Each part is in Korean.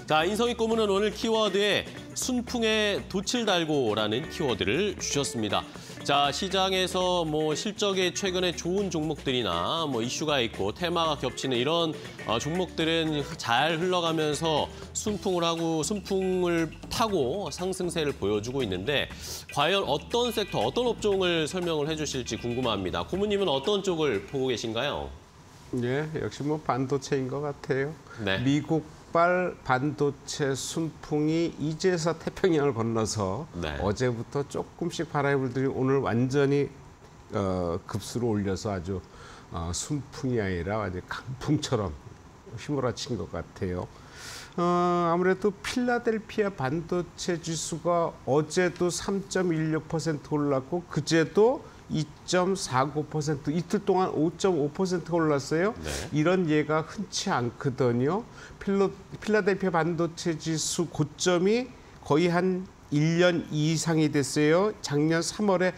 자, 인성이 꼬무는 오늘 키워드에 순풍에 돛을 달고라는 키워드를 주셨습니다. 자, 시장에서 실적에 최근에 좋은 종목들이나 이슈가 있고 테마가 겹치는 이런 종목들은 잘 흘러가면서 순풍을 타고 상승세를 보여주고 있는데 과연 어떤 섹터, 어떤 업종을 설명을 해주실지 궁금합니다. 고모님은 어떤 쪽을 보고 계신가요? 예, 역시 반도체인 것 같아요. 네. 미국발 반도체 순풍이 이제서 태평양을 건너서 네. 어제부터 조금씩 바람이 불더니 오늘 완전히 급수로 올려서 아주 순풍이 아니라 아주 강풍처럼 휘몰아친 것 같아요. 아무래도 필라델피아 반도체 지수가 어제도 3.16% 올랐고 그제도 2.49%, 이틀 동안 5.5%가 올랐어요. 네. 이런 예가 흔치 않거든요. 필라델피아 반도체 지수 고점이 거의 한 1년 이상이 됐어요. 작년 3월에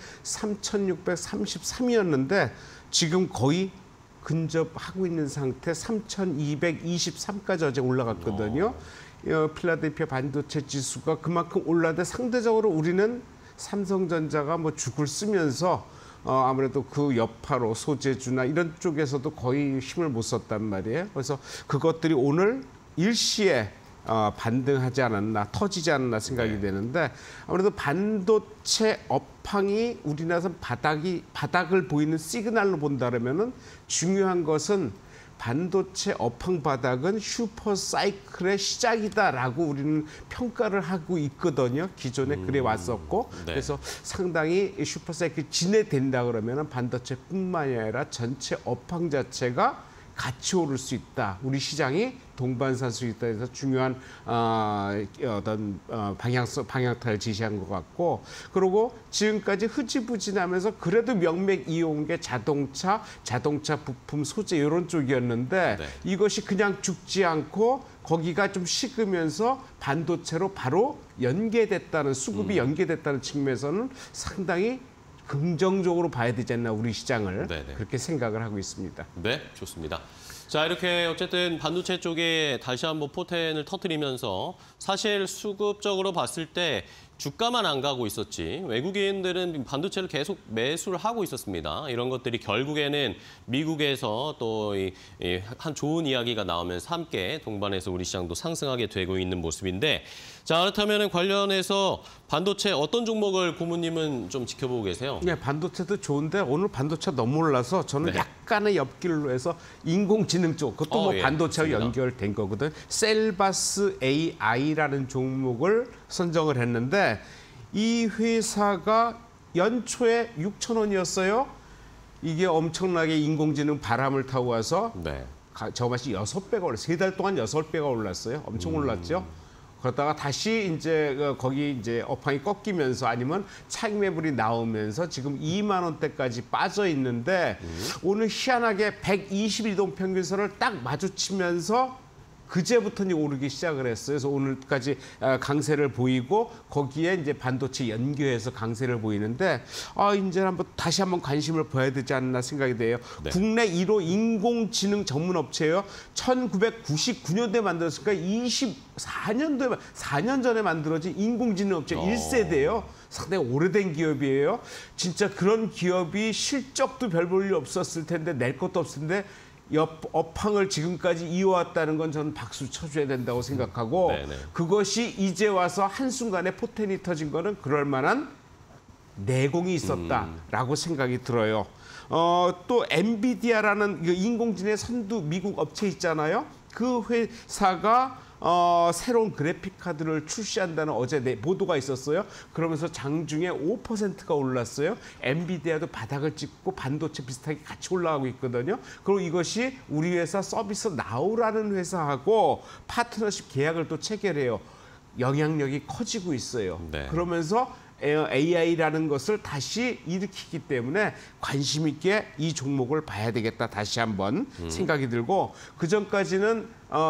3,633이었는데 지금 거의 근접하고 있는 상태 3,223까지 어제 올라갔거든요. 필라델피아 반도체 지수가 그만큼 올랐는데 상대적으로 우리는 삼성전자가 죽을 쓰면서 아무래도 그 여파로 소재주나 이런 쪽에서도 거의 힘을 못 썼단 말이에요. 그래서 그것들이 오늘 일시에 반등하지 않았나, 터지지 않았나 생각이 되는데 아무래도 반도체 업황이 우리나라에서 바닥을 보이는 시그널로 본다면은 중요한 것은 반도체 업황 바닥은 슈퍼 사이클의 시작이다라고 우리는 평가를 하고 있거든요. 기존에 그래 왔었고 네. 그래서 상당히 슈퍼 사이클이 진행된다 그러면 반도체뿐만이 아니라 전체 업황 자체가 같이 오를 수 있다. 우리 시장이 동반살 수 있다 해서 중요한 어떤 방향타를 제시한 것 같고 그리고 지금까지 흐지부진하면서 그래도 명맥 이어온 게 자동차 부품 소재 이런 쪽이었는데 네. 이것이 그냥 죽지 않고 거기가 좀 식으면서 반도체로 바로 연계됐다는 수급이 연계됐다는 측면에서는 상당히 긍정적으로 봐야 되지 않나 우리 시장을 네네. 그렇게 생각을 하고 있습니다. 네, 좋습니다. 자, 이렇게 어쨌든 반도체 쪽에 다시 한번 포텐을 터뜨리면서 사실 수급적으로 봤을 때 주가만 안 가고 있었지 외국인들은 반도체를 계속 매수를 하고 있었습니다. 이런 것들이 결국에는 미국에서 또 한 좋은 이야기가 나오면서 함께 동반해서 우리 시장도 상승하게 되고 있는 모습인데 자, 그렇다면 관련해서 반도체 어떤 종목을 고모님은 좀 지켜보고 계세요? 네, 반도체도 좋은데 오늘 반도체 너무 올라서 저는 네. 약간의 옆길로 해서 인공지능 쪽 그것도 예, 반도체와 좋습니다. 연결된 거거든. 셀바스 AI라는 종목을 선정을 했는데 이 회사가 연초에 6,000원이었어요. 이게 엄청나게 인공지능 바람을 타고 와서 네. 저맛이 6배가 올랐어요. 3달 동안 6배가 올랐어요. 엄청 올랐죠. 그러다가 다시 이제 거기 이제 업황이 꺾이면서 아니면 차익 매물이 나오면서 지금 2만 원대까지 빠져 있는데 오늘 희한하게 121동 평균선을 딱 마주치면서 그제부터 이제 오르기 시작을 했어요. 그래서 오늘까지 강세를 보이고 거기에 이제 반도체 연계해서 강세를 보이는데 이제 다시 한번 관심을 보여야 되지 않나 생각이 돼요. 네. 국내 1호 인공지능 전문 업체예요. 1999년도에 만들었으니까 24년도에 4년 전에 만들어진 인공지능 업체 1세대예요. 상당히 오래된 기업이에요. 진짜 그런 기업이 실적도 별 볼 일 없었을 텐데 낼 것도 없을 텐데 업황을 지금까지 이어왔다는 건 저는 박수 쳐줘야 된다고 생각하고 그것이 이제 와서 한순간에 포텐이 터진 거는 그럴 만한 내공이 있었다라고 생각이 들어요. 또 엔비디아라는 인공지능 선두 미국 업체 있잖아요. 그 회사가 새로운 그래픽 카드를 출시한다는 어제 보도가 있었어요. 그러면서 장중에 5%가 올랐어요. 엔비디아도 바닥을 찍고 반도체 비슷하게 같이 올라가고 있거든요. 그리고 이것이 우리 회사 서비스 나우라는 회사하고 파트너십 계약을 또 체결해요. 영향력이 커지고 있어요. 네. 그러면서 AI라는 것을 다시 일으키기 때문에 관심 있게 이 종목을 봐야 되겠다 다시 한번 생각이 들고 그전까지는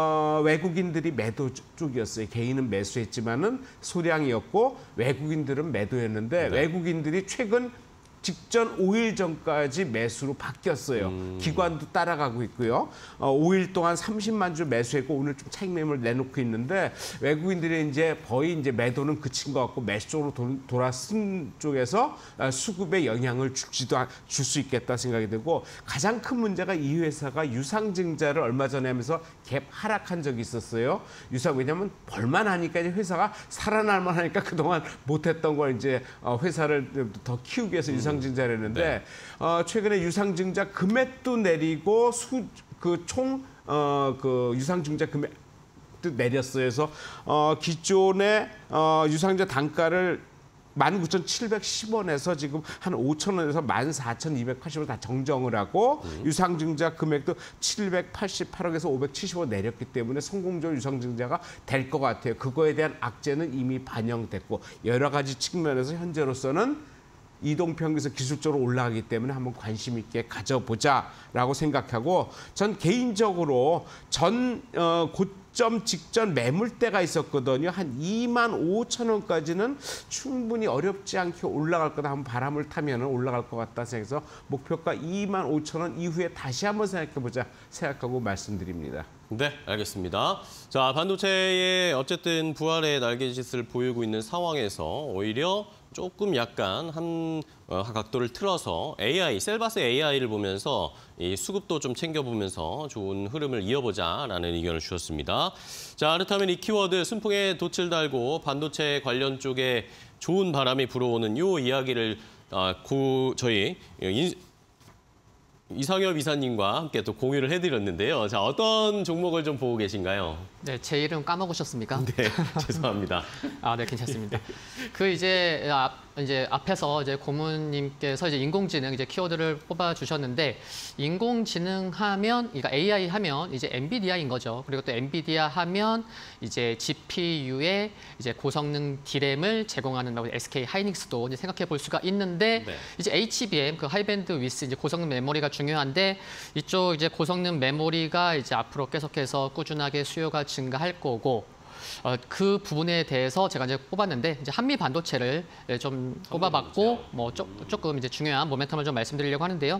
외국인들이 매도 쪽이었어요. 개인은 매수했지만은 소량이었고 외국인들은 매도했는데 외국인들이 최근 직전 5일 전까지 매수로 바뀌었어요. 기관도 따라가고 있고요. 5일 동안 30만 주 매수했고 오늘 좀 차익 매물 내놓고 있는데 외국인들이 이제 거의 이제 매도는 그친 것 같고 매수 쪽으로 돌아선 쪽에서 수급에 영향을 줄 수 있겠다 생각이 들고 가장 큰 문제가 이 회사가 유상증자를 얼마 전에 하면서 갭 하락한 적이 있었어요. 왜냐하면 벌만 하니까 이제 회사가 살아날만 하니까 그동안 못했던 걸 이제 회사를 더 키우기 위해서 유상증자를 했는데 최근에 유상증자 금액도 내리고 총 유상증자 금액도 내렸어요. 그래서 기존의 유상증자 단가를 19,710원에서 지금 한 5,000원에서 14,280원 다 정정을 하고 유상증자 금액도 788억에서 570원 내렸기 때문에 성공적으로 유상증자가 될 것 같아요. 그거에 대한 악재는 이미 반영됐고 여러 가지 측면에서 현재로서는 이동평균에서 기술적으로 올라가기 때문에 한번 관심 있게 가져보자라고 생각하고 전 개인적으로 고점 직전 매물대가 있었거든요. 한 25,000원까지는 충분히 어렵지 않게 올라갈 거다. 한번 바람을 타면 올라갈 것 같다 생각해서 목표가 25,000원 이후에 다시 한번 생각해보자 생각하고 말씀드립니다. 네, 알겠습니다. 자, 반도체의 어쨌든 부활의 날개짓을 보이고 있는 상황에서 오히려 조금 약간 한 각도를 틀어서 셀바스 AI를 보면서 이 수급도 좀 챙겨보면서 좋은 흐름을 이어보자라는 의견을 주셨습니다. 자, 그렇다면 이 키워드 순풍에 돛을 달고 반도체 관련 쪽에 좋은 바람이 불어오는 이 이야기를 저희 이상엽 이사님과 함께 또 공유를 해드렸는데요. 자, 어떤 종목을 좀 보고 계신가요? 네, 제 이름 까먹으셨습니까? 네, 죄송합니다. 네, 괜찮습니다. 이제 앞에서 이제 고문님께서 이제 인공지능 이제 키워드를 뽑아주셨는데 인공지능 하면, 그러니까 AI 하면 이제 엔비디아인 거죠. 그리고 또 엔비디아 하면 이제 GPU에 이제 고성능 D램을 제공하는 SK 하이닉스도 이제 생각해 볼 수가 있는데 네. 이제 HBM 하이밴드 위스 이제 고성능 메모리가 중요한데 이쪽 이제 고성능 메모리가 이제 앞으로 계속해서 꾸준하게 수요가 증가할 거고 그 부분에 대해서 제가 이제 뽑았는데 이제 한미 반도체를 좀 뽑아봤고 뭐 조금 이제 중요한 모멘텀을 좀 말씀드리려고 하는데요.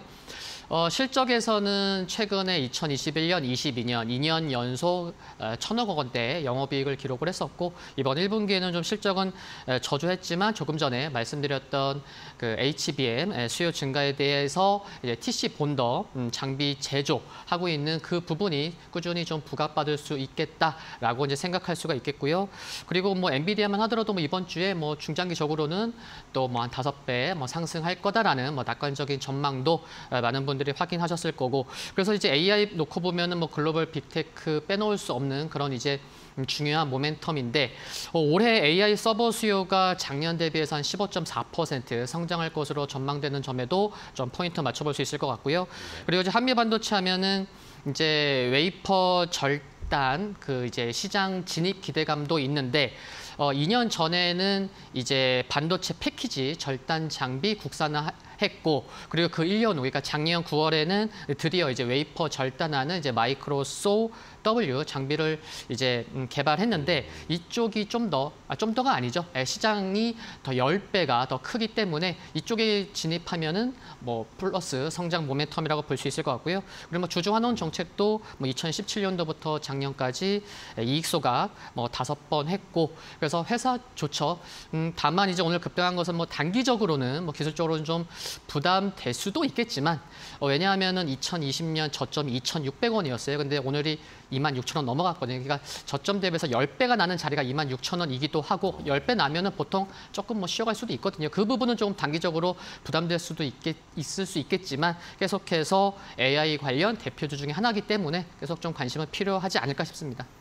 실적에서는 최근에 2021년, 22년 2년 연속 1,000억 원대 영업이익을 기록을 했었고 이번 1분기에는 좀 실적은 저조했지만 조금 전에 말씀드렸던 그 HBM 수요 증가에 대해서 이제 TC 본더 장비 제조하고 있는 그 부분이 꾸준히 좀 부각받을 수 있겠다라고 이제 생각할 수가 있겠고요. 그리고 뭐 엔비디아만 하더라도 뭐 이번 주에 뭐 중장기적으로는 또 뭐 한 5배 뭐 상승할 거다라는 뭐 낙관적인 전망도 많은 분들이 확인하셨을 거고 그래서 이제 AI 놓고 보면은 뭐 글로벌 빅테크 빼놓을 수 없는 그런 이제 중요한 모멘텀인데 올해 AI 서버 수요가 작년 대비해서 한 15.4% 성장할 것으로 전망되는 점에도 좀 포인트 맞춰볼 수 있을 것 같고요. 그리고 이제 한미 반도체 하면은 이제 웨이퍼 절단 이제 시장 진입 기대감도 있는데 2년 전에는 이제 반도체 패키지 절단 장비 국산화했고 그리고 그 1년 후 그러니까 작년 9월에는 드디어 이제 웨이퍼 절단하는 이제 마이크로소 W 장비를 이제 개발했는데 이쪽이 좀 더가 아니죠. 시장이 더 10배가 더 크기 때문에 이쪽에 진입하면은 뭐 플러스 성장 모멘텀이라고 볼 수 있을 것 같고요. 그리고 뭐 주주 환원 정책도 뭐 2017년도부터 작년까지 이익 소각 뭐 5번 했고 그래서 회사 좋죠. 다만 이제 오늘 급등한 것은 뭐 단기적으로는 뭐 기술적으로는 좀 부담될 수도 있겠지만 왜냐하면은 2020년 저점이 2,600원이었어요. 근데 오늘이 26,000원 넘어갔거든요. 그러니까 저점 대비해서 10배가 나는 자리가 26,000원이기도 하고 10배 나면은 보통 조금 뭐 쉬어갈 수도 있거든요. 그 부분은 좀 단기적으로 부담될 수도 있을 수 있겠지만 계속해서 AI 관련 대표주 중에 하나이기 때문에 계속 좀 관심은 필요하지 않을까 싶습니다.